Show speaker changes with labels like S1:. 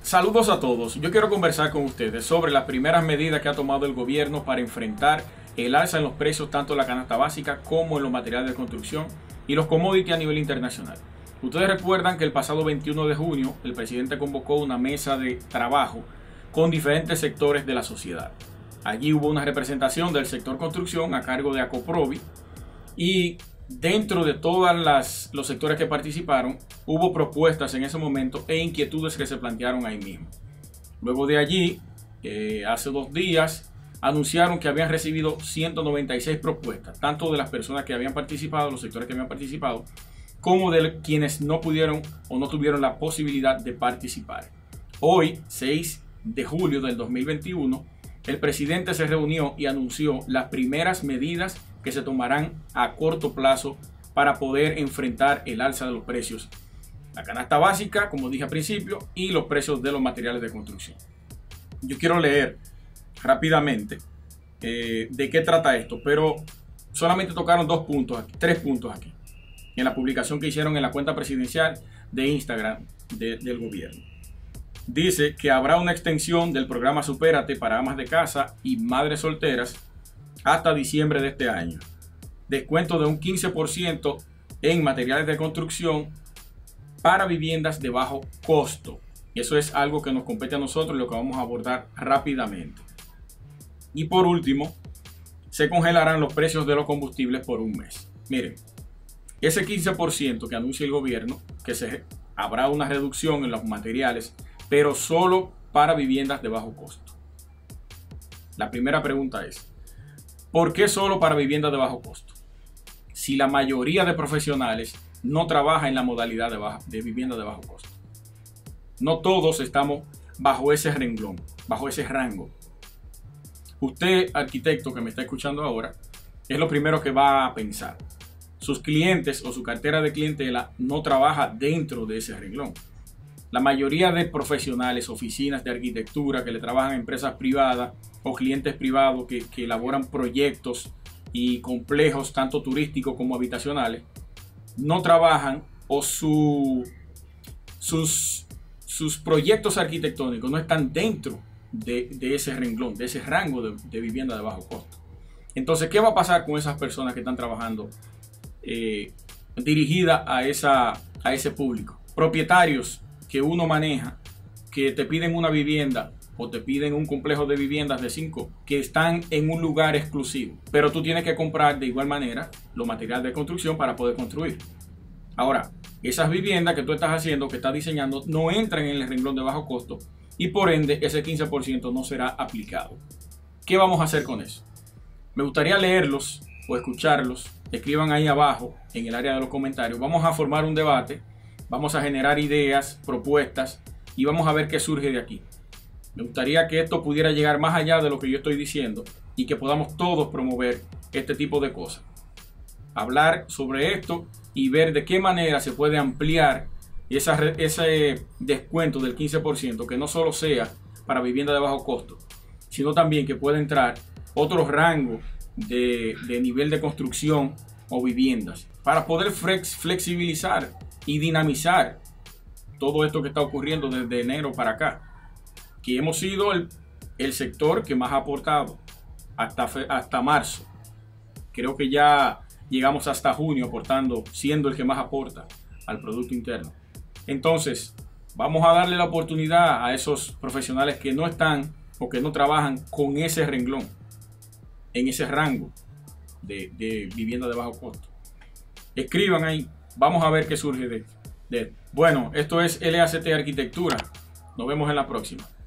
S1: Saludos a todos. Yo quiero conversar con ustedes sobre las primeras medidas que ha tomado el gobierno para enfrentar el alza en los precios tanto de la canasta básica como en los materiales de construcción y los commodities a nivel internacional. Ustedes recuerdan que el pasado 21 de junio el presidente convocó una mesa de trabajo con diferentes sectores de la sociedad. Allí hubo una representación del sector construcción a cargo de ACOPROVI y dentro de todos los sectores que participaron, hubo propuestas en ese momento e inquietudes que se plantearon ahí mismo. Luego de allí, hace 2 días, anunciaron que habían recibido 196 propuestas, tanto de las personas que habían participado, los sectores que habían participado, como de quienes no pudieron o no tuvieron la posibilidad de participar. Hoy, 6 de julio del 2021, el presidente se reunió y anunció las primeras medidas que se tomarán a corto plazo para poder enfrentar el alza de los precios. La canasta básica, como dije al principio, y los precios de los materiales de construcción. Yo quiero leer rápidamente de qué trata esto, pero solamente tocaron 3 puntos aquí, en la publicación que hicieron en la cuenta presidencial de Instagram del gobierno. Dice que habrá una extensión del programa Supérate para amas de casa y madres solteras hasta diciembre de este año. Descuento de un 15% en materiales de construcción para viviendas de bajo costo. Eso es algo que nos compete a nosotros y lo que vamos a abordar rápidamente. Y por último, se congelarán los precios de los combustibles por un mes. Miren, ese 15% que anuncia el gobierno, que habrá una reducción en los materiales, pero solo para viviendas de bajo costo. La primera pregunta es, ¿por qué solo para viviendas de bajo costo? Si la mayoría de profesionales no trabaja en la modalidad de vivienda de bajo costo. No todos estamos bajo ese renglón, bajo ese rango. Usted, arquitecto que me está escuchando ahora, es lo primero que va a pensar. Sus clientes o su cartera de clientela no trabaja dentro de ese renglón. La mayoría de profesionales, oficinas de arquitectura que le trabajan a empresas privadas o clientes privados que elaboran proyectos y complejos tanto turísticos como habitacionales, no trabajan o sus proyectos arquitectónicos no están dentro de ese renglón, de ese rango de vivienda de bajo costo. Entonces, ¿qué va a pasar con esas personas que están trabajando dirigida a ese público? Propietarios que uno maneja, que te piden una vivienda o te piden un complejo de viviendas de 5 que están en un lugar exclusivo, pero tú tienes que comprar de igual manera los materiales de construcción para poder construir. Ahora, esas viviendas que tú estás haciendo, que estás diseñando, no entran en el renglón de bajo costo y por ende ese 15% no será aplicado. ¿Qué vamos a hacer con eso? Me gustaría leerlos o escucharlos. Escriban ahí abajo en el área de los comentarios. Vamos a formar un debate. Vamos a generar ideas, propuestas y vamos a ver qué surge de aquí. Me gustaría que esto pudiera llegar más allá de lo que yo estoy diciendo y que podamos todos promover este tipo de cosas. Hablar sobre esto y ver de qué manera se puede ampliar ese descuento del 15%, que no solo sea para vivienda de bajo costo, sino también que pueda entrar otro rango de nivel de construcción o viviendas para poder flexibilizar y dinamizar todo esto que está ocurriendo desde enero para acá, que hemos sido el sector que más ha aportado hasta marzo. Creo que ya llegamos hasta junio aportando, siendo el que más aporta al Producto Interno. Entonces, vamos a darle la oportunidad a esos profesionales que no están o que no trabajan con ese renglón, en ese rango de vivienda de bajo costo. Escriban ahí. Vamos a ver qué surge de esto. Bueno, esto es LACT Arquitectura. Nos vemos en la próxima.